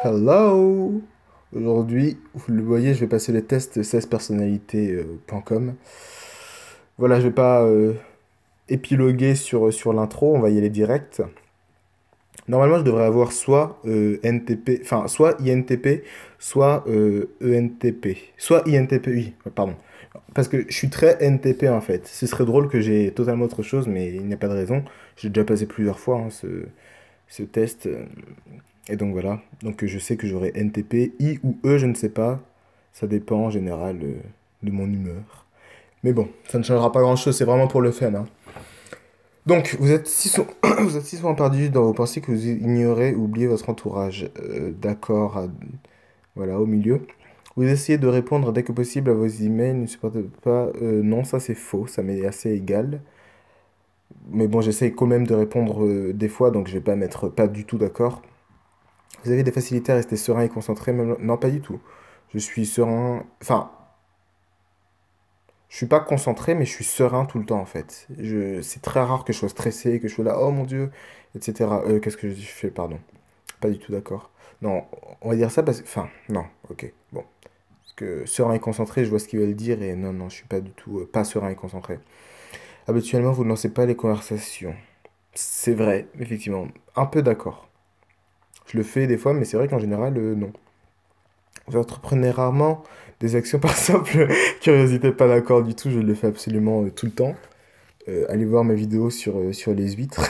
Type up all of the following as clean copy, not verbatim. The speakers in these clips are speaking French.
Hello! Aujourd'hui, vous le voyez, je vais passer le test 16personnalités.com. Voilà, je vais pas épiloguer sur l'intro, on va y aller direct. Normalement, je devrais avoir soit NTP, enfin, soit INTP, soit ENTP. Soit INTP, oui, pardon. Parce que je suis très NTP en fait. Ce serait drôle que j'ai totalement autre chose, mais il n'y a pas de raison. J'ai déjà passé plusieurs fois hein, ce test. Et donc voilà, donc je sais que j'aurai NTP, I ou E, je ne sais pas. Ça dépend en général de mon humeur. Mais bon, ça ne changera pas grand-chose, c'est vraiment pour le fun, hein. Donc, vous êtes si, vous êtes si souvent perdu dans vos pensées que vous ignorez ou oubliez votre entourage. D'accord, voilà, au milieu. Vous essayez de répondre dès que possible à vos emails, ne supportez pas. Non, ça c'est faux, ça m'est assez égal. Mais bon, j'essaye quand même de répondre des fois, donc je vais pas mettre pas du tout d'accord. Vous avez des facilités à rester serein et concentré, même... Non, pas du tout. Je suis serein... Enfin, je suis pas concentré, mais je suis serein tout le temps, en fait. C'est très rare que je sois stressé, que je sois là, oh mon Dieu, etc. Qu'est-ce que je fais, pardon. Pas du tout d'accord. Non, on va dire ça parce que... Enfin, non, ok, bon. Parce que serein et concentré, je vois ce qu'ils veulent dire, et non, non, je suis pas du tout pas serein et concentré. Habituellement, vous ne lancez pas les conversations. C'est vrai, effectivement. Un peu d'accord. Je le fais des fois, mais c'est vrai qu'en général, non. Vous entreprenez rarement des actions par simple curiosité, pas d'accord du tout, je le fais absolument tout le temps. Allez voir mes vidéos sur les huîtres,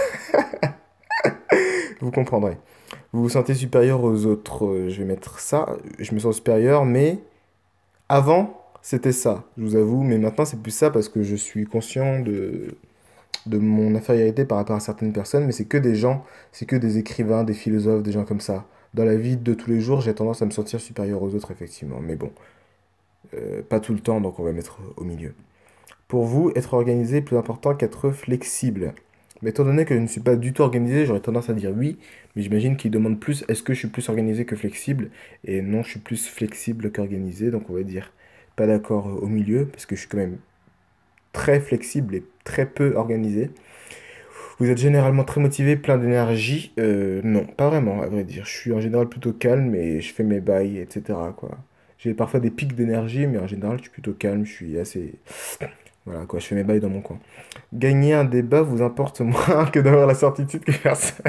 vous comprendrez. Vous vous sentez supérieur aux autres, je vais mettre ça, je me sens supérieur, mais avant, c'était ça, je vous avoue, mais maintenant c'est plus ça parce que je suis conscient de mon infériorité par rapport à certaines personnes, mais c'est que des gens, c'est que des écrivains, des philosophes, des gens comme ça. Dans la vie de tous les jours, j'ai tendance à me sentir supérieur aux autres, effectivement, mais bon. Pas tout le temps, donc on va mettre au milieu. Pour vous, être organisé est plus important qu'être flexible. Mais étant donné que je ne suis pas du tout organisé, j'aurais tendance à dire oui, mais j'imagine qu'il demande plus, est-ce que je suis plus organisé que flexible? Et non, je suis plus flexible qu'organisé, donc on va dire pas d'accord au milieu, parce que je suis quand même très flexible et très peu organisé. Vous êtes généralement très motivé, plein d'énergie. Non, pas vraiment, à vrai dire. Je suis en général plutôt calme et je fais mes bails, etc., quoi. J'ai parfois des pics d'énergie, mais en général, je suis plutôt calme, je suis assez... Voilà, quoi, je fais mes bails dans mon coin. Gagner un débat vous importe moins que d'avoir la certitude que personne...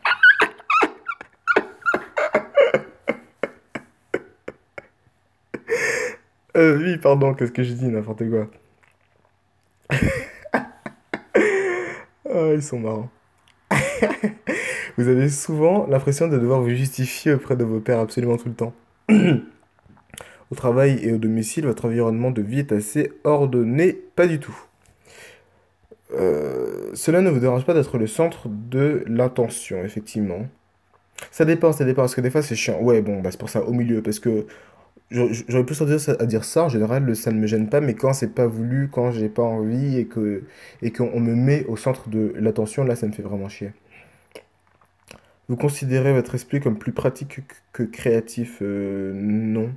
Oui, pardon, qu'est-ce que je dis, n'importe quoi. Ah, ils sont marrants. Vous avez souvent l'impression de devoir vous justifier auprès de vos pairs absolument tout le temps. Au travail et au domicile, votre environnement de vie est assez ordonné, pas du tout. Cela ne vous dérange pas d'être le centre de l'attention, effectivement. Ça dépend, parce que des fois c'est chiant. Ouais, bon, bah c'est pour ça, au milieu, parce que j'aurais plus tendance à dire ça, en général, ça ne me gêne pas, mais quand c'est pas voulu, quand j'ai pas envie et qu'on me met au centre de l'attention, là, ça me fait vraiment chier. Vous considérez votre esprit comme plus pratique que créatif? Non.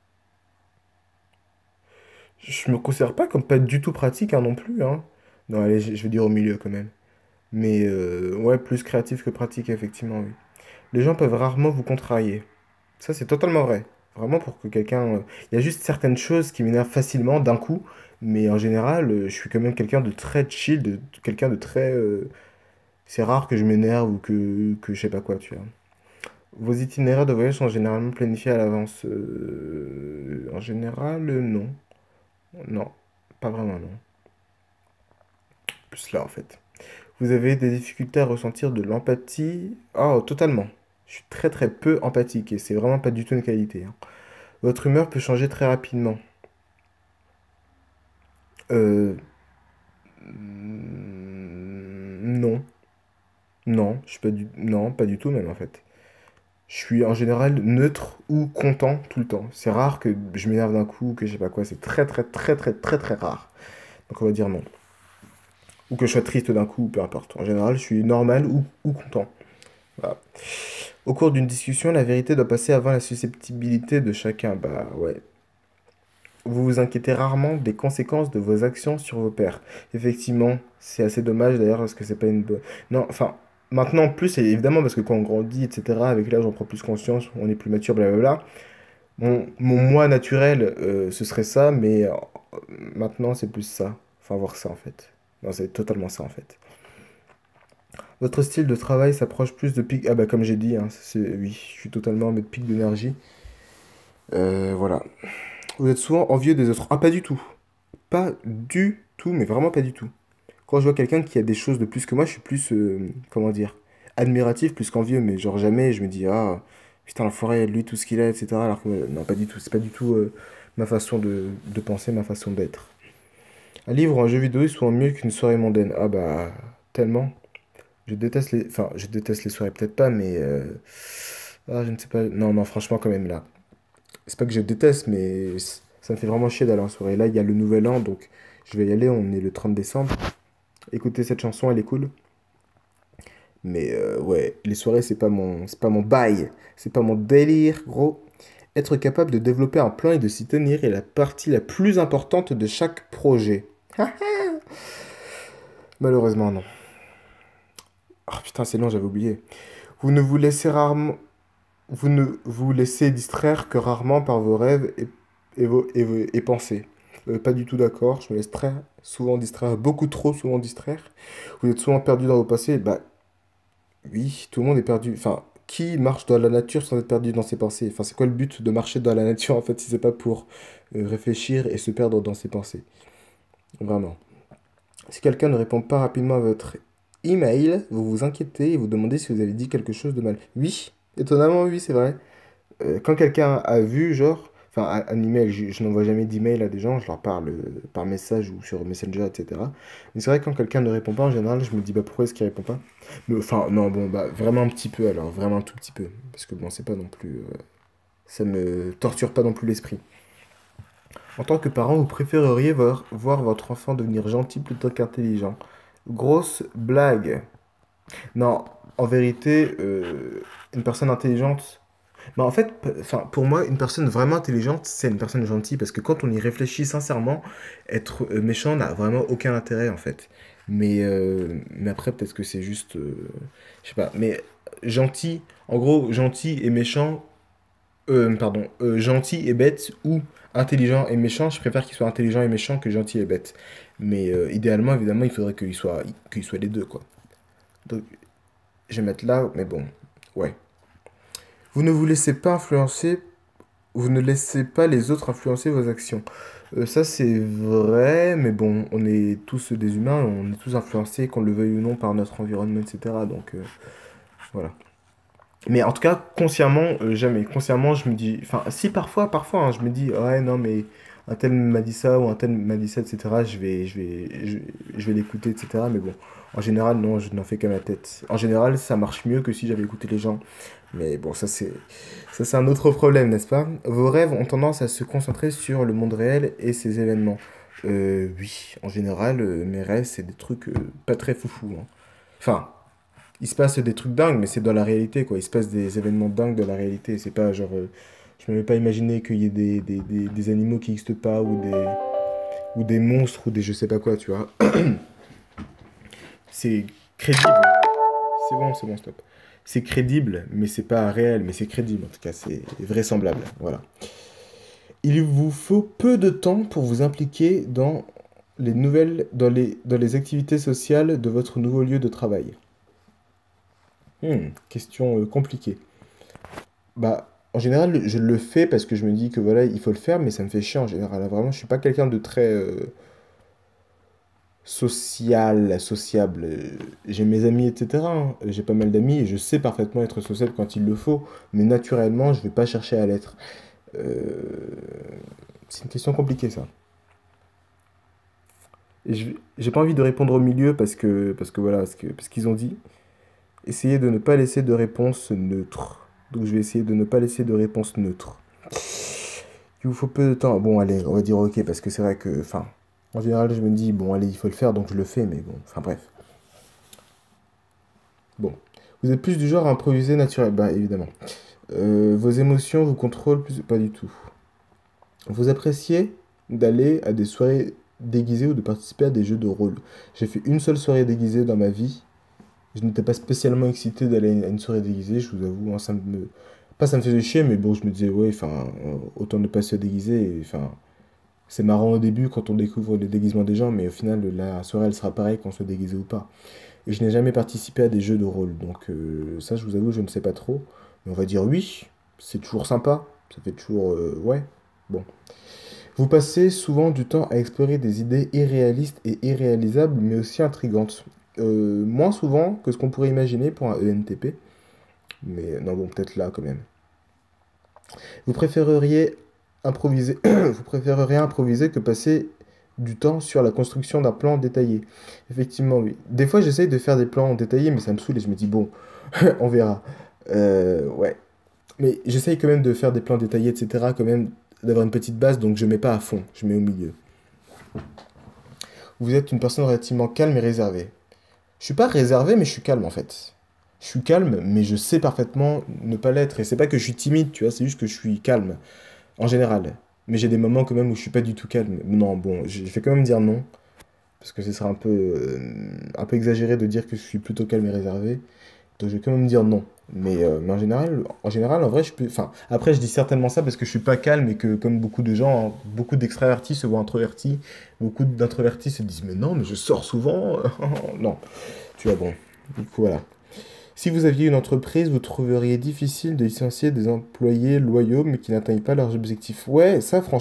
Je me considère pas comme pas du tout pratique, hein, non plus, hein. Non, allez, je vais dire au milieu quand même. Mais ouais, plus créatif que pratique, effectivement, oui. Les gens peuvent rarement vous contrarier. Ça, c'est totalement vrai. Vraiment pour que quelqu'un... Il y a juste certaines choses qui m'énervent facilement d'un coup, mais en général, je suis quand même quelqu'un de très chill, quelqu'un de très... C'est rare que je m'énerve ou que je sais pas quoi, tu vois. Vos itinéraires de voyage sont généralement planifiés à l'avance. En général, non. Non, pas vraiment, non. Plus là, en fait. Vous avez des difficultés à ressentir de l'empathie? Oh, totalement. Je suis très très peu empathique et c'est vraiment pas du tout une qualité, hein. Votre humeur peut changer très rapidement. Euh, non, non, je suis pas du... non, pas du tout même en fait. Je suis en général neutre ou content tout le temps. C'est rare que je m'énerve d'un coup, que je sais pas quoi. C'est très très très très très très rare. Donc on va dire non. Ou que je sois triste d'un coup, peu importe. En général, je suis normal ou content. Voilà. Au cours d'une discussion, la vérité doit passer avant la susceptibilité de chacun. Bah ouais. Vous vous inquiétez rarement des conséquences de vos actions sur vos pairs. Effectivement, c'est assez dommage d'ailleurs parce que c'est pas une bonne... Non, enfin, maintenant plus, et évidemment, parce que quand on grandit, etc., avec l'âge, on prend plus conscience, on est plus mature, blablabla. Mon moi naturel, ce serait ça, mais maintenant, c'est plus ça. Enfin, voir ça, en fait. Non, c'est totalement ça, en fait. Votre style de travail s'approche plus de pic... Ah bah, comme j'ai dit, hein, oui, je suis totalement en mode pic d'énergie. Voilà. Vous êtes souvent envieux des autres. Ah, pas du tout. Pas du tout, mais vraiment pas du tout. Quand je vois quelqu'un qui a des choses de plus que moi, je suis plus, comment dire, admiratif plus qu'envieux, mais genre jamais je me dis, ah, putain, l'enfoiré, lui, tout ce qu'il a, etc. Alors que, non, pas du tout, c'est pas du tout ma façon de penser, ma façon d'être. Un livre ou un jeu vidéo est souvent mieux qu'une soirée mondaine. Ah bah, tellement. Je déteste les... Enfin, je déteste les soirées, peut-être pas, mais... Ah, je ne sais pas. Non, non, franchement, quand même, là. C'est pas que je déteste, mais ça me fait vraiment chier d'aller en soirée. Là, il y a le nouvel an, donc je vais y aller, on est le 30 décembre. Écoutez cette chanson, elle est cool. Mais ouais, les soirées, c'est pas mon bail. C'est pas mon délire, gros. Être capable de développer un plan et de s'y tenir est la partie la plus importante de chaque projet. Malheureusement, non. Oh putain, c'est long, j'avais oublié. Vous ne vous laissez rarement... Vous ne vous laissez distraire que rarement par vos rêves et pensées. Pas du tout d'accord, je me laisse très souvent distraire, beaucoup trop souvent distraire. Vous êtes souvent perdu dans vos passés. Bah oui, tout le monde est perdu. Enfin, qui marche dans la nature sans être perdu dans ses pensées? Enfin, c'est quoi le but de marcher dans la nature en fait si c'est pas pour réfléchir et se perdre dans ses pensées? Vraiment. Si quelqu'un ne répond pas rapidement à votre email, vous vous inquiétez et vous demandez si vous avez dit quelque chose de mal. Oui, étonnamment, oui, c'est vrai. Quand quelqu'un a vu, genre, enfin, un email, je n'envoie jamais d'email à des gens, je leur parle par message ou sur Messenger, etc. Mais c'est vrai que quand quelqu'un ne répond pas, en général, je me dis, bah pourquoi est-ce qu'il répond pas? Mais, enfin, non, bon, bah vraiment un petit peu alors, vraiment un tout petit peu. Parce que bon, c'est pas non plus. Ça me torture pas non plus l'esprit. En tant que parent, vous préféreriez voir votre enfant devenir gentil plutôt qu'intelligent. Grosse blague. Non, en vérité, une personne intelligente. Bah en fait, enfin, pour moi, une personne vraiment intelligente, c'est une personne gentille, parce que quand on y réfléchit sincèrement, être méchant n'a vraiment aucun intérêt, en fait. Mais après, peut-être que c'est juste... je sais pas, mais gentil, en gros, gentil et méchant, pardon, gentil et bête, ou intelligent et méchant, je préfère qu'il soit intelligent et méchant que gentil et bête. Mais idéalement, évidemment, il faudrait qu'il soit les deux, quoi. Donc, je vais mettre là, mais bon, ouais. Vous ne vous laissez pas influencer. Vous ne laissez pas les autres influencer vos actions. Ça, c'est vrai, mais bon, on est tous des humains, on est tous influencés, qu'on le veuille ou non, par notre environnement, etc. Donc, voilà. Mais en tout cas, consciemment, jamais. Consciemment, je me dis... Enfin, si, parfois, hein, je me dis, ouais, non, mais un tel m'a dit ça, ou un tel m'a dit ça, etc. Je vais l'écouter, etc. Mais bon, en général, non, je n'en fais qu'à ma tête. En général, ça marche mieux que si j'avais écouté les gens. Mais bon, ça c'est un autre problème, n'est-ce pas? Vos rêves ont tendance à se concentrer sur le monde réel et ses événements. Oui, en général, mes rêves, c'est des trucs pas très foufou, hein. Enfin, il se passe des trucs dingues, mais c'est dans la réalité, quoi. Il se passe des événements dingues dans la réalité. C'est pas genre... je ne m'avais pas imaginé qu'il y ait des animaux qui n'existent pas, ou des monstres, ou des je sais pas quoi, tu vois. C'est crédible. C'est bon, stop. C'est crédible, mais c'est pas réel, mais c'est crédible en tout cas, c'est vraisemblable. Voilà. Il vous faut peu de temps pour vous impliquer dans les activités sociales de votre nouveau lieu de travail. Question compliquée. Bah, en général, je le fais parce que je me dis que voilà, il faut le faire, mais ça me fait chier en général. Vraiment, je suis pas quelqu'un de très sociable. J'ai mes amis, etc., hein. J'ai pas mal d'amis et je sais parfaitement être sociable quand il le faut, mais naturellement, je vais pas chercher à l'être. Euh, C'est une question compliquée, ça. Et j'ai pas envie de répondre au milieu parce que voilà, parce qu'ils ont dit. Essayez de ne pas laisser de réponse neutre. Donc je vais essayer de ne pas laisser de réponse neutre. Il vous faut peu de temps. Bon, allez, on va dire ok, parce que c'est vrai que, enfin, en général, je me dis, bon, allez, il faut le faire, donc je le fais, mais bon, enfin bref. Bon. Vous êtes plus du genre à improviser naturel, bah évidemment. Vos émotions vous contrôlent plus, pas du tout. Vous appréciez d'aller à des soirées déguisées ou de participer à des jeux de rôle. J'ai fait une seule soirée déguisée dans ma vie. Je n'étais pas spécialement excité d'aller à une soirée déguisée, je vous avoue. Hein, ça me... Pas ça me faisait chier, mais bon, je me disais, ouais, enfin, autant ne pas se déguiser. Enfin, c'est marrant au début quand on découvre les déguisements des gens, mais au final, la soirée, elle sera pareille qu'on soit déguisé ou pas. Et je n'ai jamais participé à des jeux de rôle, donc ça, je vous avoue, je ne sais pas trop. Mais on va dire oui, c'est toujours sympa. Ça fait toujours, ouais, bon. Vous passez souvent du temps à explorer des idées irréalistes et irréalisables, mais aussi intrigantes. Moins souvent que ce qu'on pourrait imaginer pour un ENTP, mais non, bon, peut-être là quand même. Vous préféreriez improviser, vous préféreriez improviser que passer du temps sur la construction d'un plan détaillé. Effectivement, oui. Des fois, j'essaye de faire des plans détaillés, mais ça me saoule et je me dis, bon, on verra. Ouais. Mais j'essaye quand même de faire des plans détaillés, etc., quand même, d'avoir une petite base, donc je mets pas à fond, je mets au milieu. Vous êtes une personne relativement calme et réservée. Je suis pas réservé, mais je suis calme en fait. Je suis calme, mais je sais parfaitement ne pas l'être. Et c'est pas que je suis timide, tu vois, c'est juste que je suis calme, en général. Mais j'ai des moments quand même où je suis pas du tout calme. Non, bon, je vais quand même dire non, parce que ce serait un peu exagéré de dire que je suis plutôt calme et réservé. Donc je vais quand même dire non. Mais en général, en vrai, je peux. Enfin, après, je dis certainement ça parce que je suis pas calme et que, comme beaucoup de gens, hein, beaucoup d'extravertis se voient introvertis. Beaucoup d'introvertis se disent, mais non, mais je sors souvent. Non, tu vois, bon. Du coup, voilà. Si vous aviez une entreprise, vous trouveriez difficile de licencier des employés loyaux mais qui n'atteignent pas leurs objectifs. Ouais,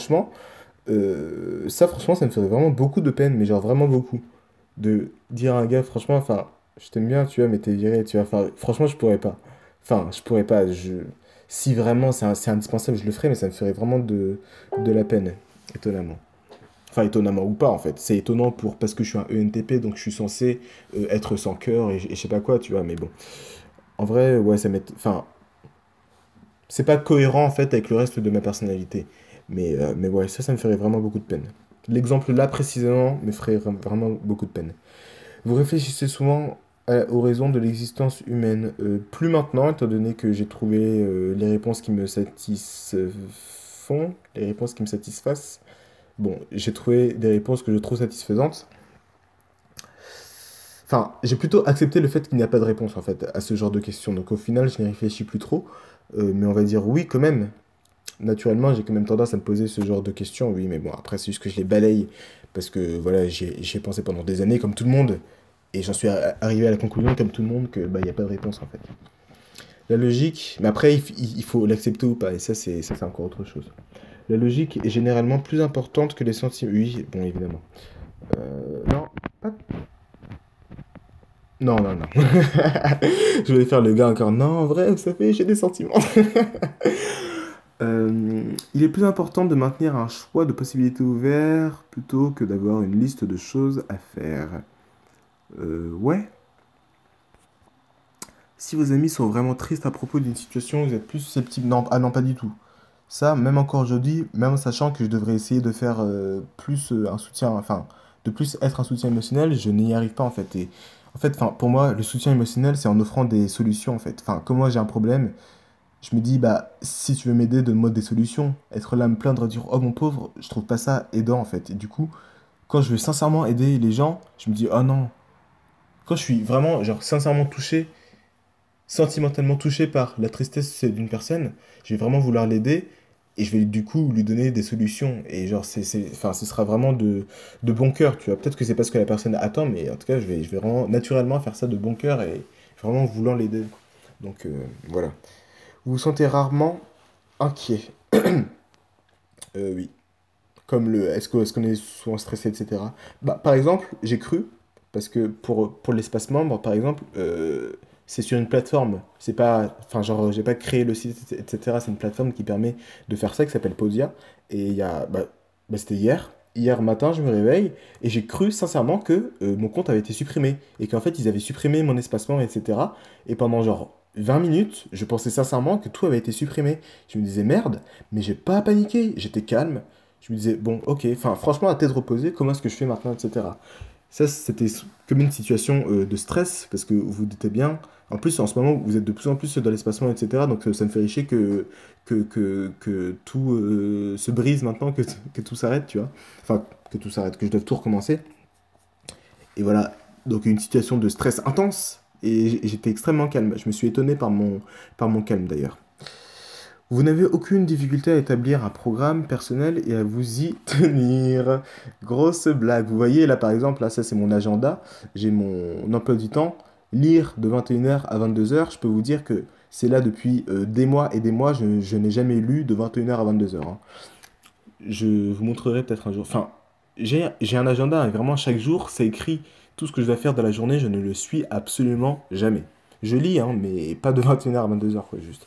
ça, franchement, ça me ferait vraiment beaucoup de peine, mais genre vraiment beaucoup. De dire à un gars, franchement, enfin, je t'aime bien, tu vois, mais t'es viré, tu vois. Enfin, franchement, je pourrais pas. Enfin, je pourrais pas. Si vraiment c'est indispensable, je le ferais, mais ça me ferait vraiment de la peine, étonnamment. Enfin, étonnamment ou pas, en fait. C'est étonnant parce que je suis un ENTP, donc je suis censé être sans cœur et je sais pas quoi, tu vois, mais bon. En vrai, ouais, enfin, c'est pas cohérent, en fait, avec le reste de ma personnalité. Mais ouais, ça me ferait vraiment beaucoup de peine. L'exemple là, précisément, me ferait vraiment beaucoup de peine. Vous réfléchissez souvent aux raisons de l'existence humaine. Plus maintenant, étant donné que j'ai trouvé les réponses qui me satisfont, les réponses qui me satisfassent. Bon, j'ai trouvé des réponses que je trouve satisfaisantes. Enfin, j'ai plutôt accepté le fait qu'il n'y a pas de réponse, en fait, à ce genre de questions. Donc au final, je n'y réfléchis plus trop. Mais on va dire oui, quand même. Naturellement, j'ai quand même tendance à me poser ce genre de questions. Oui, mais bon, après, c'est juste que je les balaye. Parce que voilà, j'y ai pensé pendant des années, comme tout le monde. Et j'en suis arrivé à la conclusion, comme tout le monde, que bah, il n'y a pas de réponse, en fait. La logique, mais après, il faut l'accepter ou pas. Et ça, c'est encore autre chose. La logique est généralement plus importante que les sentiments. Oui, bon, évidemment. Non, pas non, non, non. Je voulais faire le gars encore. Non, en vrai, vous savez, j'ai des sentiments. Il est plus important de maintenir un choix de possibilités ouverts plutôt que d'avoir une liste de choses à faire. Ouais. Si vos amis sont vraiment tristes à propos d'une situation, vous êtes plus susceptible. Non, ah non, pas du tout. Ça, même encore aujourd'hui, même en sachant que je devrais essayer de faire plus un soutien, enfin, de plus être un soutien émotionnel, je n'y arrive pas en fait. Et en fait, enfin, pour moi, le soutien émotionnel, c'est en offrant des solutions en fait. Enfin, comme moi j'ai un problème, je me dis, bah, si tu veux m'aider, donne-moi des solutions. Être là à me plaindre, dire, oh mon pauvre, je trouve pas ça aidant en fait. Et du coup, quand je veux sincèrement aider les gens, je me dis, oh non. Quand je suis vraiment, genre, sincèrement touché, sentimentalement touché par la tristesse d'une personne, je vais vraiment vouloir l'aider et je vais du coup lui donner des solutions. Et genre, enfin, ce sera vraiment de bon cœur, tu vois. Peut-être que c'est pas ce que la personne attend, mais en tout cas, je vais vraiment naturellement faire ça de bon cœur et vraiment voulant l'aider. Donc, voilà. Vous vous sentez rarement inquiet. Oui. Comme est-ce qu'on est souvent stressé, etc. Bah, par exemple, j'ai cru, parce que pour l'espace membre, par exemple, c'est sur une plateforme. C'est pas, enfin, genre, j'ai pas créé le site, etc. C'est une plateforme qui permet de faire ça, qui s'appelle Podia. Et c'était hier. Hier matin, je me réveille et j'ai cru sincèrement que mon compte avait été supprimé. Et qu'en fait, ils avaient supprimé mon espace membre, etc. Et pendant genre 20 minutes, je pensais sincèrement que tout avait été supprimé. Je me disais merde, mais j'ai pas paniqué. J'étais calme. Je me disais, bon, ok, enfin, franchement, à tête reposée, comment est-ce que je fais maintenant, etc. Ça, c'était comme une situation de stress, parce que vous vous doutez bien, en plus, en ce moment, vous êtes de plus en plus dans l'espacement, etc. Donc, ça me fait richer que tout se brise maintenant, que tout s'arrête, tu vois. Enfin, que tout s'arrête, que je dois tout recommencer. Et voilà, donc une situation de stress intense. et j'étais extrêmement calme. Je me suis étonné par mon calme d'ailleurs. Vous n'avez aucune difficulté à établir un programme personnel et à vous y tenir. Grosse blague. Vous voyez là par exemple, là ça c'est mon agenda, j'ai mon emploi du temps. Lire de 21h à 22h, je peux vous dire que c'est là depuis des mois et des mois, je n'ai jamais lu de 21h à 22h, hein. Je vous montrerai peut-être un jour. Enfin, j'ai un agenda, et vraiment chaque jour, c'est écrit tout ce que je dois faire dans la journée, je ne le suis absolument jamais. Je lis, hein, mais pas de 21h à 22h, quoi, juste.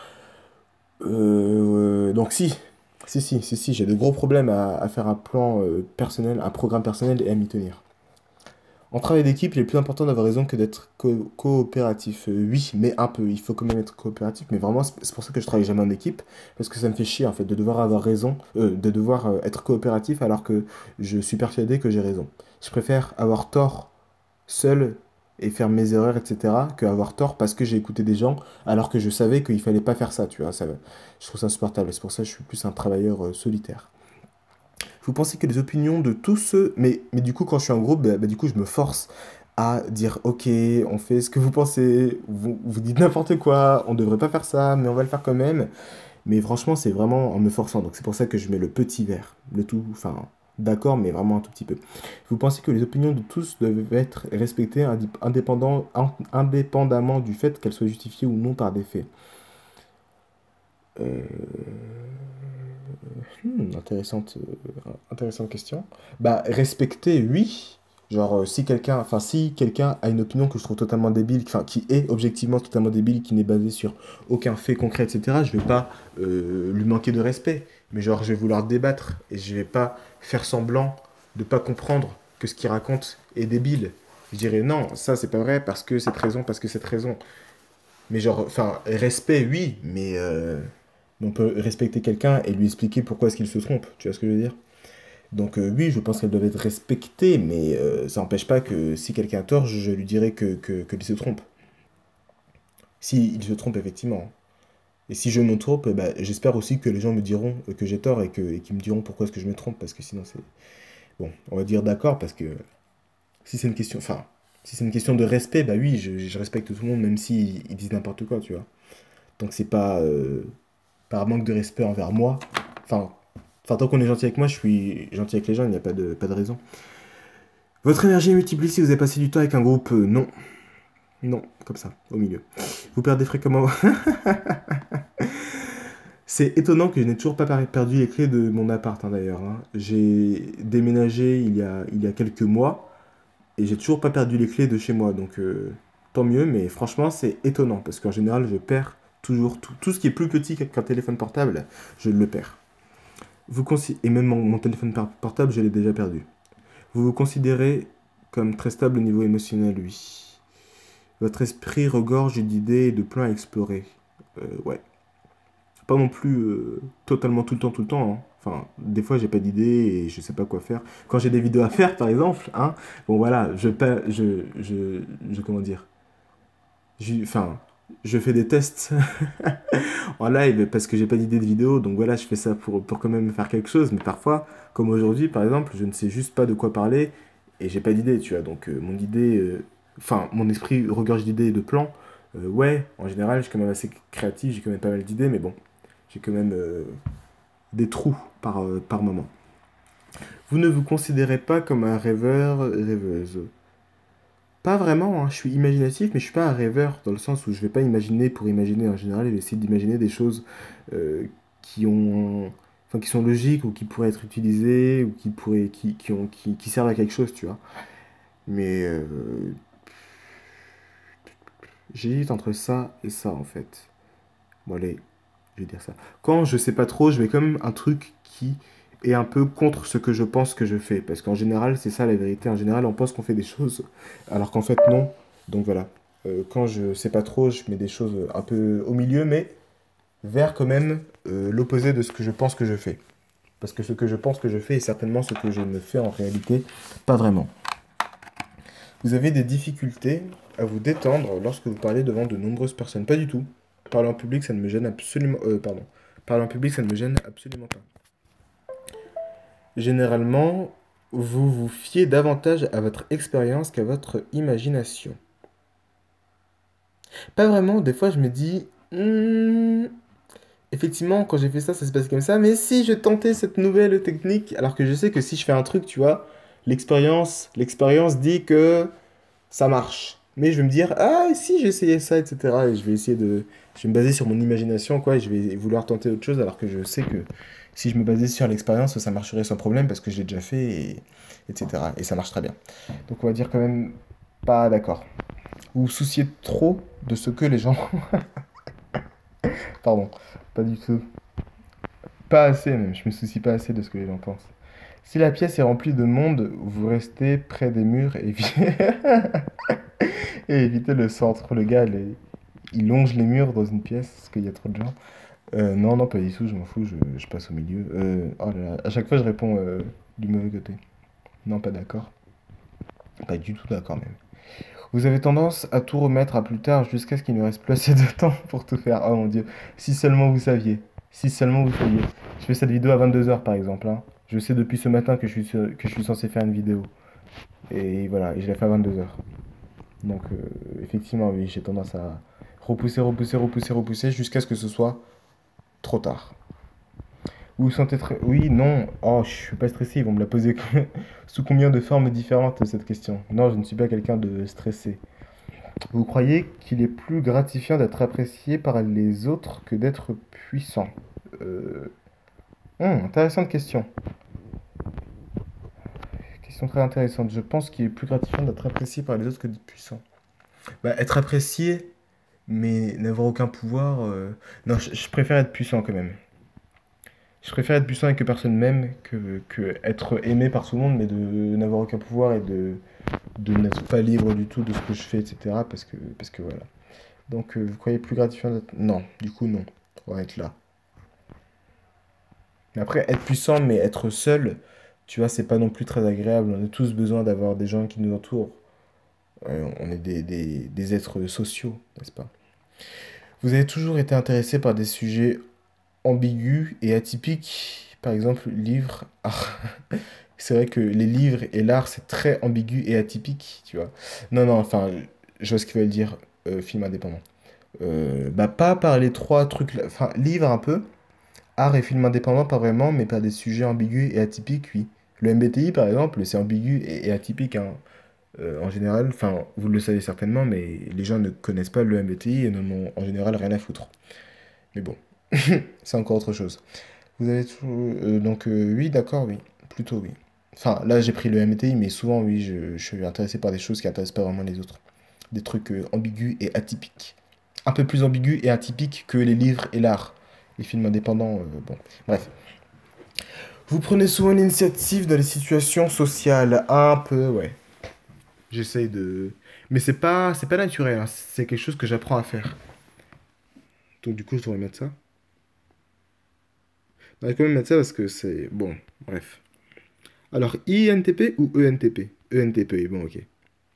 Donc si, j'ai de gros problèmes à faire un plan personnel, un programme personnel et à m'y tenir. En travail d'équipe, il est plus important d'avoir raison que d'être coopératif. Oui, mais un peu. Il faut quand même être coopératif. Mais vraiment, c'est pour ça que je travaille jamais en équipe. Parce que ça me fait chier, en fait, de devoir avoir raison, de devoir être coopératif alors que je suis persuadé que j'ai raison. Je préfère avoir tort seul et faire mes erreurs, etc., que avoir tort parce que j'ai écouté des gens alors que je savais qu'il fallait pas faire ça, tu vois. Je trouve ça insupportable. C'est pour ça que je suis plus un travailleur solitaire. Vous pensez que les opinions de tous ceux... Mais du coup, quand je suis en groupe, du coup, je me force à dire, ok, on fait ce que vous pensez, vous dites n'importe quoi, on devrait pas faire ça, mais on va le faire quand même. Mais franchement, c'est vraiment en me forçant. Donc c'est pour ça que je mets le petit verre. Le tout, enfin, d'accord, mais vraiment un tout petit peu. Vous pensez que les opinions de tous doivent être respectées indépendamment du fait qu'elles soient justifiées ou non par des faits? Euh, intéressante question. Bah, respecter, oui. Genre, si quelqu'un a une opinion que je trouve totalement débile, enfin, qui est objectivement totalement débile, qui n'est basée sur aucun fait concret, etc., je vais pas lui manquer de respect. Mais genre, je vais vouloir débattre et je vais pas faire semblant de pas comprendre que ce qu'il raconte est débile. Je dirais non, ça c'est pas vrai parce que cette raison, parce que cette raison. Mais genre, enfin, respect, oui, mais on peut respecter quelqu'un et lui expliquer pourquoi est-ce qu'il se trompe. Tu vois ce que je veux dire? Donc oui, je pense qu'elles doivent être respectées, mais ça n'empêche pas que si quelqu'un a tort, je lui dirais qu'il se trompe. Si il se trompe, effectivement. Et si je me trompe, bah, j'espère aussi que les gens me diront que j'ai tort et qu'ils me diront pourquoi est-ce que je me trompe, parce que sinon c'est... Bon, on va dire d'accord, parce que si c'est une question... Enfin, si c'est une question de respect, bah oui, je respecte tout le monde, même s'ils ils disent n'importe quoi, tu vois. Donc c'est pas par manque de respect envers moi. Enfin, tant qu'on est gentil avec moi, je suis gentil avec les gens, il n'y a pas de raison. Votre énergie est multipliée si vous avez passé du temps avec un groupe. Non. Non, comme ça, au milieu. Vous perdez fréquemment. C'est étonnant que je n'ai toujours pas perdu les clés de mon appart, hein, d'ailleurs, hein. J'ai déménagé il y a quelques mois et j'ai toujours pas perdu les clés de chez moi. Donc, tant mieux, mais franchement, c'est étonnant parce qu'en général, je perds toujours tout ce qui est plus petit qu'un téléphone portable, je le perds. Et même mon téléphone portable, je l'ai déjà perdu. Vous vous considérez comme très stable au niveau émotionnel, oui. Votre esprit regorge d'idées et de plans à explorer. Ouais. Pas non plus totalement tout le temps, hein. Enfin, des fois, j'ai pas d'idée et je sais pas quoi faire. Quand j'ai des vidéos à faire, par exemple, hein, bon voilà, comment dire, enfin, je fais des tests en live parce que j'ai pas d'idée de vidéo, donc voilà, je fais ça pour quand même faire quelque chose. Mais parfois, comme aujourd'hui, par exemple, je ne sais juste pas de quoi parler et j'ai pas d'idée, tu vois. Donc mon esprit regorge d'idées et de plans. Ouais, en général, je suis quand même assez créatif, j'ai quand même pas mal d'idées, mais bon, j'ai quand même des trous par moment. Vous ne vous considérez pas comme un rêveur, rêveuse? Pas vraiment, hein. Je suis imaginatif, mais je suis pas un rêveur, dans le sens où je vais pas imaginer pour imaginer. En général, je vais essayer d'imaginer des choses euh, qui ont, enfin, qui sont logiques ou qui pourraient être utilisées ou qui servent à quelque chose, tu vois. Mais j'hésite entre ça et ça, en fait. Bon, allez, je vais dire ça. Quand je sais pas trop, je vais quand même un truc qui est un peu contre ce que je pense que je fais. Parce qu'en général, c'est ça la vérité. En général, on pense qu'on fait des choses, alors qu'en fait, non. Donc voilà. Quand je sais pas trop, je mets des choses un peu au milieu, mais vers quand même l'opposé de ce que je pense que je fais. Parce que ce que je pense que je fais est certainement ce que je ne fais en réalité pas vraiment. Vous avez des difficultés à vous détendre lorsque vous parlez devant de nombreuses personnes. Pas du tout. Parler en public, ça ne me gêne absolument... pardon. Parler en public, ça ne me gêne absolument pas. Généralement, vous vous fiez davantage à votre expérience qu'à votre imagination. Pas vraiment, des fois je me dis, effectivement, quand j'ai fait ça, ça se passe comme ça, mais si je tentais cette nouvelle technique, alors que je sais que si je fais un truc, tu vois, l'expérience dit que ça marche. Mais je vais me dire, ah, et si j'essayais ça, etc. Et je vais essayer de. Je vais me baser sur mon imagination, quoi, et je vais vouloir tenter autre chose, alors que je sais que si je me basais sur l'expérience, ça marcherait sans problème, parce que je l'ai déjà fait, etc. Et ça marche très bien. Donc on va dire quand même pas d'accord. Vous vous souciez trop de ce que les gens. Pardon, pas du tout. Pas assez même, je me soucie pas assez de ce que les gens pensent. Si la pièce est remplie de monde, vous restez près des murs et, et évitez le centre. Le gars, il longe les murs dans une pièce parce qu'il y a trop de gens. Non, non, pas du tout, je m'en fous, je passe au milieu. Oh là là, à chaque fois je réponds du mauvais côté. Non, pas d'accord. Pas du tout d'accord même. Vous avez tendance à tout remettre à plus tard jusqu'à ce qu'il ne reste plus assez de temps pour tout faire. Oh mon Dieu, si seulement vous saviez. Si seulement vous saviez. Je fais cette vidéo à 22 h par exemple, hein. Je sais depuis ce matin que je suis censé faire une vidéo. Et voilà, et je l'ai fait à 22 h. Donc effectivement, oui, j'ai tendance à repousser jusqu'à ce que ce soit trop tard. Vous vous sentez très... Oui, non. Oh, je suis pas stressé, ils vont me la poser sous combien de formes différentes cette question. Non, je ne suis pas quelqu'un de stressé. Vous croyez qu'il est plus gratifiant d'être apprécié par les autres que d'être puissant? Euh... Intéressante question. Question très intéressante. Je pense qu'il est plus gratifiant d'être apprécié par les autres que d'être puissant. Bah, être apprécié, mais n'avoir aucun pouvoir. Non, je préfère être puissant quand même. Je préfère être puissant et que personne m'aime que être aimé par tout le monde, mais de n'avoir aucun pouvoir et de n'être pas libre du tout de ce que je fais, etc. Parce que voilà. Donc, vous croyez plus gratifiant d'être... Non, du coup, non. On va être là. Mais après, être puissant, mais être seul, tu vois, c'est pas non plus très agréable. On a tous besoin d'avoir des gens qui nous entourent. On est des êtres sociaux, n'est-ce pas? Vous avez toujours été intéressé par des sujets ambigus et atypiques, par exemple, livres, art. C'est vrai que les livres et l'art, c'est très ambigu et atypique, tu vois. Non, non, enfin, je vois ce qu'il veut dire, film indépendant. Bah, pas par les trois trucs, enfin, livre un peu, art et film indépendant, pas vraiment, mais par des sujets ambigus et atypiques, oui. Le MBTI, par exemple, c'est ambigu et atypique, hein. En général, enfin, vous le savez certainement, mais les gens ne connaissent pas le MBTI et n'en ont en général rien à foutre. Mais bon, c'est encore autre chose. Vous avez toujours... donc, oui, d'accord, oui. Plutôt oui. Enfin, là, j'ai pris le MBTI, mais souvent, oui, je suis intéressé par des choses qui intéressent pas vraiment les autres. Des trucs ambigus et atypiques. Un peu plus ambigus et atypiques que les livres et l'art. Les films indépendants, bon. Bref. Vous prenez souvent l'initiative dans les situations sociales. Un peu, ouais. J'essaye de... Mais c'est pas naturel, hein. C'est quelque chose que j'apprends à faire. Donc, du coup, je devrais mettre ça. Je devrais quand même mettre ça parce que c'est... Bon, bref. Alors, INTP ou ENTP? ENTP, bon, ok.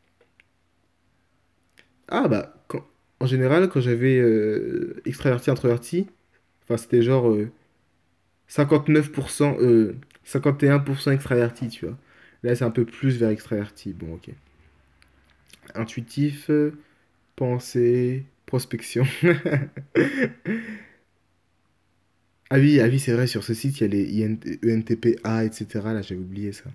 Ah, bah, en général, quand j'avais extraverti, introverti, enfin, c'était genre 59%, 51% extraverti, tu vois. Là, c'est un peu plus vers extraverti. Bon, ok. Intuitif, pensée, prospection. Ah oui, c'est vrai, sur ce site, il y a les ENTP-A, etc. Là, j'avais oublié ça.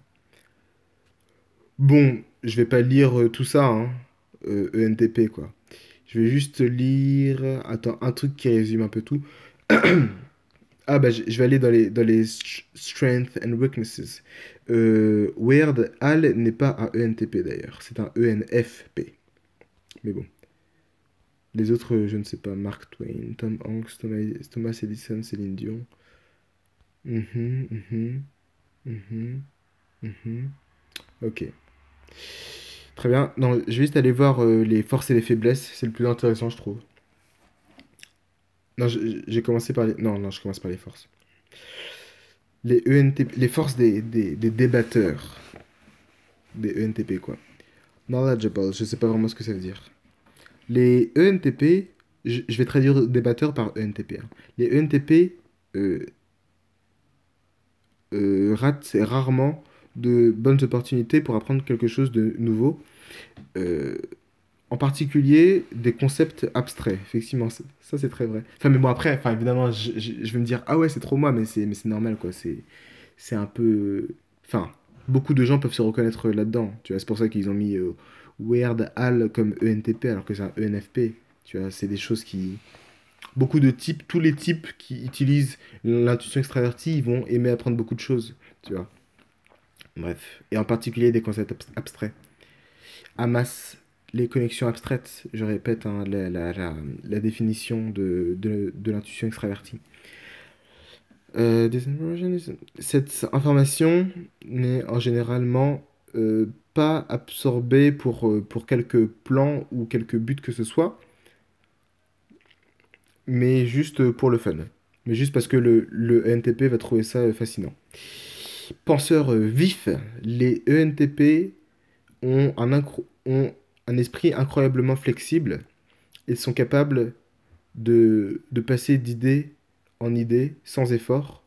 Bon, je vais pas lire tout ça, hein. ENTP, quoi. Je vais juste lire... Attends, un truc qui résume un peu tout. Ah bah je vais aller dans les strengths and weaknesses. Weird, Al n'est pas un ENTP d'ailleurs, c'est un ENFP. Mais bon, les autres, je ne sais pas. Mark Twain, Tom Hanks, Thomas Edison, Céline Dion. Mhm, mhm, mhm, mhm. Ok, très bien. Non, je vais juste aller voir les forces et les faiblesses, c'est le plus intéressant, je trouve. Non, j'ai commencé par les... Non, non, je commence par les forces. Les ENTP, les forces des débatteurs. Des ENTP, quoi. Knowledgeable, je sais pas vraiment ce que ça veut dire. Les ENTP, je vais traduire débatteur par ENTP, hein. Les ENTP euh, ratent rarement de bonnes opportunités pour apprendre quelque chose de nouveau. Euh, en particulier des concepts abstraits. Effectivement, ça c'est très vrai. Enfin, mais bon, après, enfin, évidemment, je vais me dire, ah ouais, c'est trop moi, mais c'est normal, quoi. C'est un peu. Enfin, beaucoup de gens peuvent se reconnaître là-dedans. Tu vois, c'est pour ça qu'ils ont mis Weird Al comme ENTP alors que c'est un ENFP. Tu vois, c'est des choses qui. Beaucoup de types, tous les types qui utilisent l'intuition extravertie, ils vont aimer apprendre beaucoup de choses. Tu vois. Bref. Et en particulier des concepts abstraits. Amasse les connexions abstraites, je répète hein, la définition de l'intuition extravertie. Cette information n'est en généralement pas absorbée pour quelques plans ou quelques buts que ce soit, mais juste pour le fun. Mais juste parce que le ENTP va trouver ça fascinant. Penseurs vifs, les ENTP ont un esprit incroyablement flexible et sont capables de passer d'idée en idée sans effort.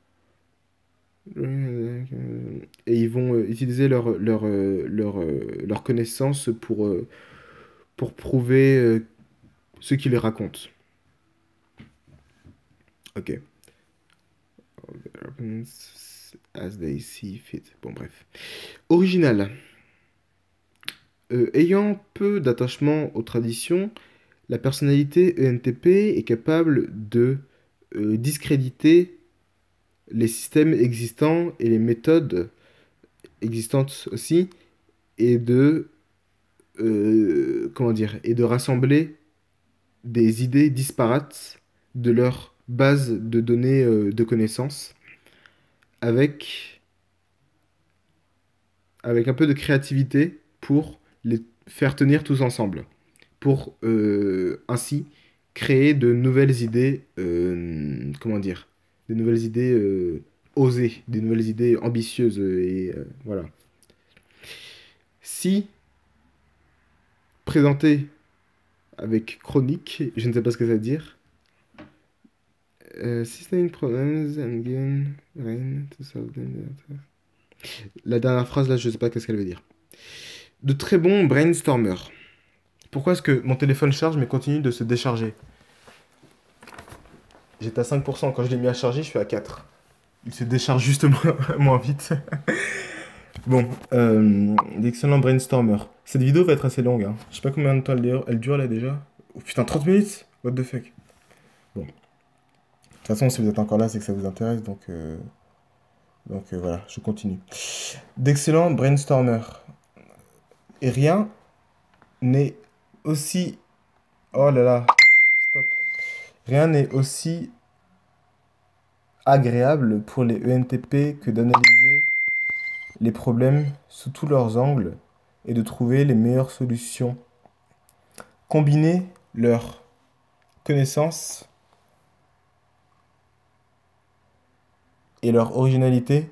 Et ils vont utiliser leur connaissance pour prouver ce qu'ils racontent. Ok. As they see fit. Bon, bref. Original. Ayant peu d'attachement aux traditions, la personnalité ENTP est capable de discréditer les systèmes existants et les méthodes existantes aussi, et de comment dire, et de rassembler des idées disparates de leur base de données de connaissances avec, avec un peu de créativité pour les faire tenir tous ensemble, pour ainsi créer de nouvelles idées, comment dire, des nouvelles idées osées, des nouvelles idées ambitieuses, et voilà. Si présenté avec chronique, je ne sais pas ce que ça veut dire. Systemic problems and gain rain to solve them. La dernière phrase là, je ne sais pas qu'est-ce qu'elle veut dire. De très bons brainstormers. Pourquoi est-ce que mon téléphone charge mais continue de se décharger? J'étais à 5%, quand je l'ai mis à charger, je suis à 4. Il se décharge juste moins vite. Bon, d'excellents brainstormers. Cette vidéo va être assez longue, hein. Je sais pas combien de temps elle dure là déjà. Oh, putain, 30 minutes? What the fuck? Bon. De toute façon, si vous êtes encore là, c'est que ça vous intéresse, donc voilà, je continue. D'excellents brainstormers. Et rien n'est aussi... Oh là là, stop. Rien n'est aussi agréable pour les ENTP que d'analyser les problèmes sous tous leurs angles et de trouver les meilleures solutions. Combiner leurs connaissances et leur originalité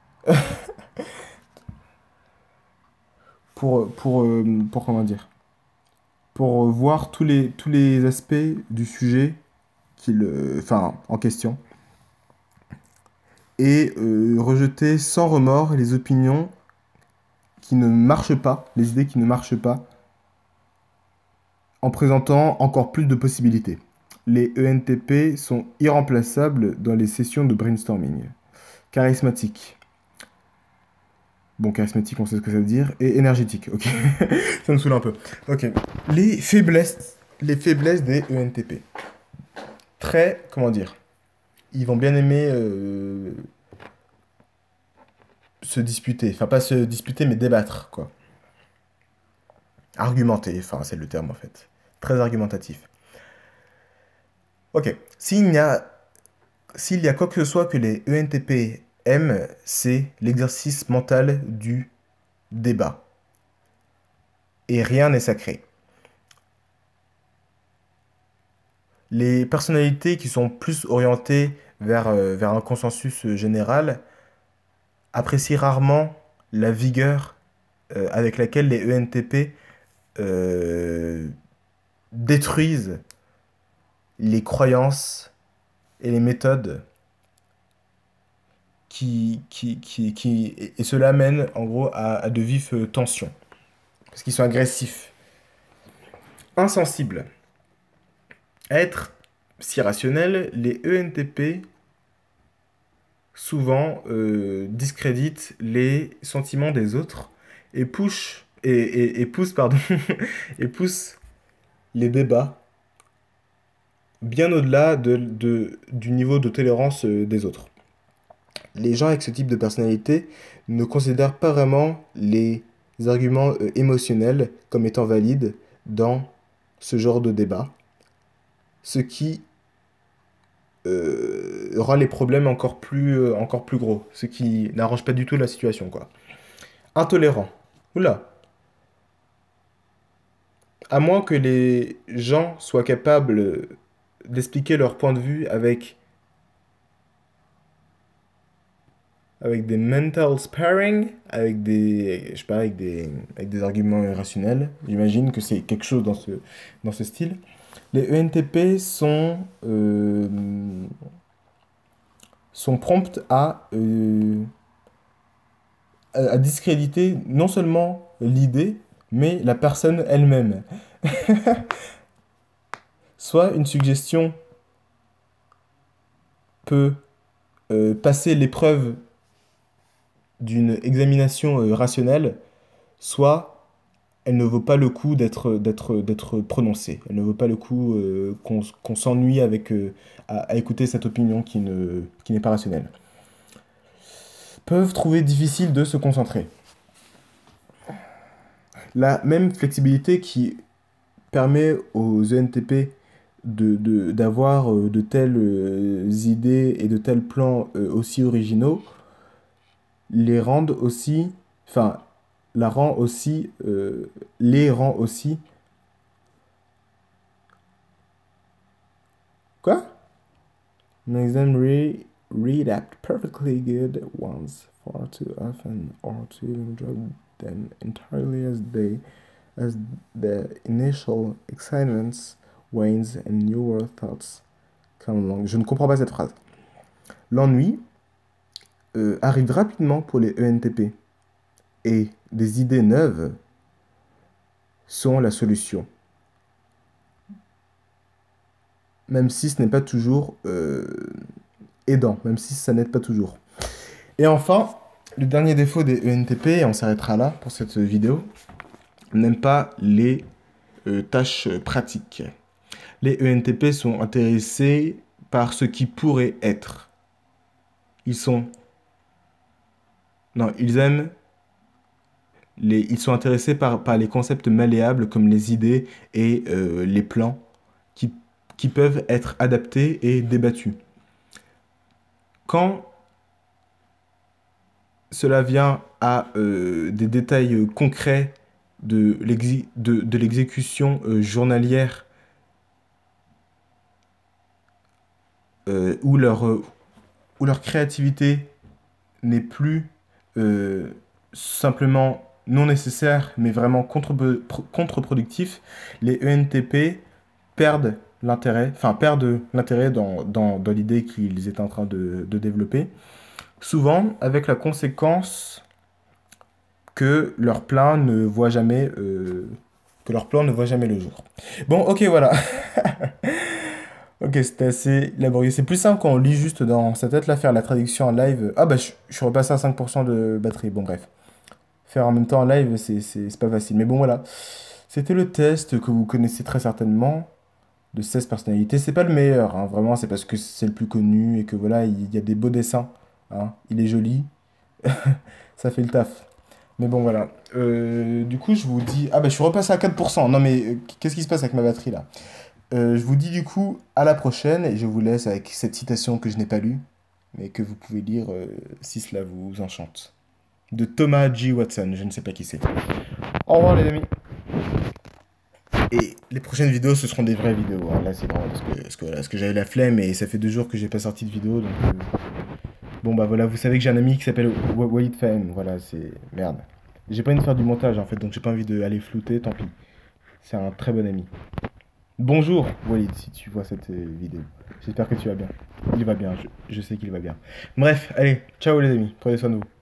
pour comment dire, pour voir tous les aspects du sujet enfin, en question et rejeter sans remords les opinions qui ne marchent pas, les idées qui ne marchent pas, en présentant encore plus de possibilités. Les ENTP sont irremplaçables dans les sessions de brainstorming. Charismatique. Bon, charismatique, on sait ce que ça veut dire. Et énergétique, ok. Ça me saoule un peu. Ok. Les faiblesses des ENTP. Très, comment dire, ils vont bien aimer se disputer. Enfin, pas se disputer, mais débattre, quoi. Argumenter, enfin, c'est le terme, en fait. Très argumentatif. Ok. S'il y a quoi que ce soit que les ENTP aiment, c'est l'exercice mental du débat. Et rien n'est sacré. Les personnalités qui sont plus orientées vers un consensus général apprécient rarement la vigueur avec laquelle les ENTP euh, détruisent les croyances et les méthodes et cela mène en gros à de vives tensions. Parce qu'ils sont agressifs. Insensibles. Être si rationnel, les ENTP souvent discréditent les sentiments des autres et poussent pardon, et poussent les débats bien au-delà du niveau de tolérance des autres. Les gens avec ce type de personnalité ne considèrent pas vraiment les arguments émotionnels comme étant valides dans ce genre de débat, ce qui rend les problèmes encore plus gros, ce qui n'arrange pas du tout la situation, quoi. Intolérant. Oula. À moins que les gens soient capables d'expliquer leur point de vue avec des mental sparring, avec des, je sais pas, avec des arguments irrationnels. J'imagine que c'est quelque chose dans ce style. Les ENTP sont promptes à discréditer non seulement l'idée, mais la personne elle-même. Soit une suggestion peut passer l'épreuve d'une examination rationnelle, soit elle ne vaut pas le coup d'être prononcée. Elle ne vaut pas le coup qu'on s'ennuie à écouter cette opinion qui n'est pas rationnelle. Peuvent trouver difficile de se concentrer. La même flexibilité qui permet aux ENTP d'avoir de telles idées et de tels plans aussi originaux, les rendent aussi, enfin, la rend aussi, les rend aussi, quoi? Makes them read perfectly good ones far too often or to even drop them entirely as the initial excitements wanes and newer thoughts come along. Je ne comprends pas cette phrase. L'ennui arrive rapidement pour les ENTP et des idées neuves sont la solution. Même si ce n'est pas toujours aidant, même si ça n'aide pas toujours. Et enfin, le dernier défaut des ENTP, et on s'arrêtera là pour cette vidéo, n'aiment pas les tâches pratiques. Les ENTP sont intéressés par ce qui pourrait être. Ils sont intéressés par les concepts malléables comme les idées et les plans qui peuvent être adaptés et débattus. Quand cela vient à des détails concrets de l'exécution journalière où leur créativité n'est plus simplement non nécessaire, mais vraiment contre-productif, les ENTP perdent l'intérêt dans l'idée qu'ils étaient en train de développer, souvent avec la conséquence que leur plan ne voit jamais, le jour. Bon, ok, voilà. Ok, c'était assez laborieux. C'est plus simple quand on lit juste dans sa tête, là, faire la traduction en live. Ah bah, je suis repassé à 5% de batterie. Bon, bref. Faire en même temps en live, c'est pas facile. Mais bon, voilà. C'était le test que vous connaissez très certainement de 16 personnalités. C'est pas le meilleur, hein, vraiment, c'est parce que c'est le plus connu et que voilà, il y a des beaux dessins. Hein. Il est joli. Ça fait le taf. Mais bon, voilà. Du coup, je vous dis... Ah bah, je suis repassé à 4%. Non, mais qu'est-ce qui se passe avec ma batterie, là? Je vous dis du coup à la prochaine et je vous laisse avec cette citation que je n'ai pas lue, mais que vous pouvez lire si cela vous enchante. De Thomas G. Watson, je ne sais pas qui c'est. Au revoir les amis. Et les prochaines vidéos, ce seront des vraies vidéos. Hein. Là, c'est vraiment parce que j'avais la flemme et ça fait 2 jours que j'ai pas sorti de vidéo. Donc, bon, bah voilà, vous savez que j'ai un ami qui s'appelle Walid Fahem. Voilà, c'est... Merde. J'ai pas envie de faire du montage en fait, donc j'ai pas envie d'aller flouter, tant pis. C'est un très bon ami. Bonjour Walid, si tu vois cette vidéo. J'espère que tu vas bien. Il va bien, je sais qu'il va bien. Bref, allez, ciao les amis, prenez soin de vous.